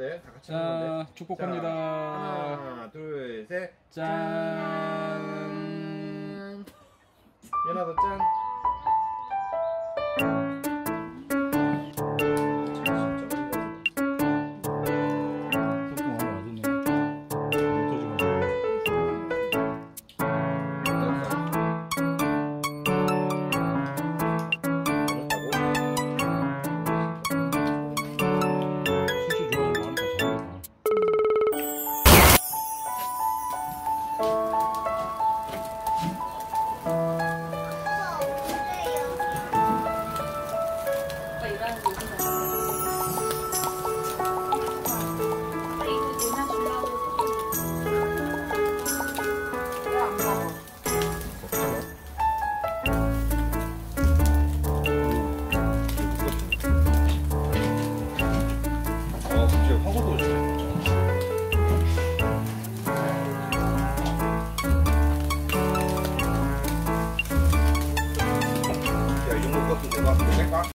건데 다 같이 하는 건데. 자, 축복합니다. 하나, 둘, 셋. 짠. 연아도 짠. 화고도